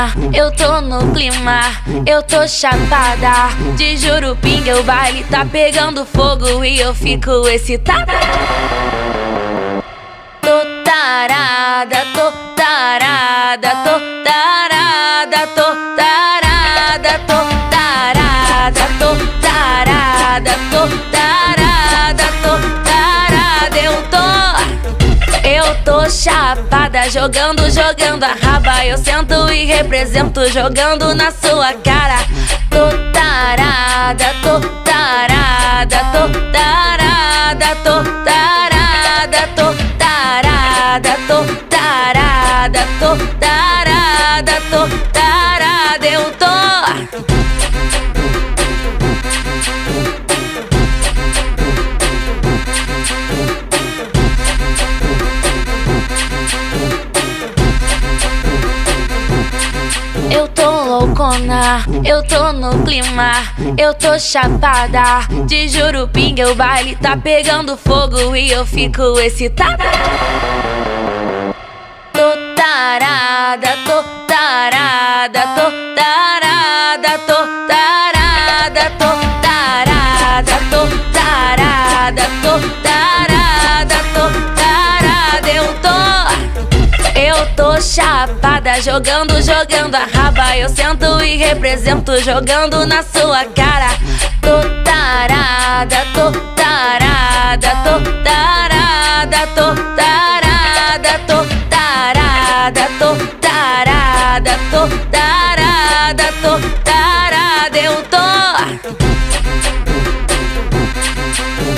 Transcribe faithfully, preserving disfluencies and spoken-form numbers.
loucona, eu tô no clima, eu tô chapada. De Jurupinga o baile tá pegando fogo e eu fico excitada. Tô tarada, tô tarada, tô tarada, tô tarada, tô tarada, tô tarada, tô tarada, tô tarada, eu tô, eu tô chapada, jogando, jogando a raba, eu sento e represento, jogando na sua cara. Tô tarada, tô tarada, tô tarada, tô tarada, tô tarada, tô tarada, tô tarada, tô tarada, eu tô. Eu tô loucona, eu tô no clima, eu tô chapada. De Jurupinga o baile tá pegando fogo e eu fico excitada. Tô tarada, tô tarada, tô tarada, tô tarada, tô tarada, tô tarada, tô tarada, tô tarada, eu tô, eu tô chapada, jogando, jogando a raba, eu sento e represento, jogando na sua cara. Tô tarada, tô tarada, tô tarada, tô tarada, tô tarada, tô tarada, tô tarada, tô tarada, eu tô.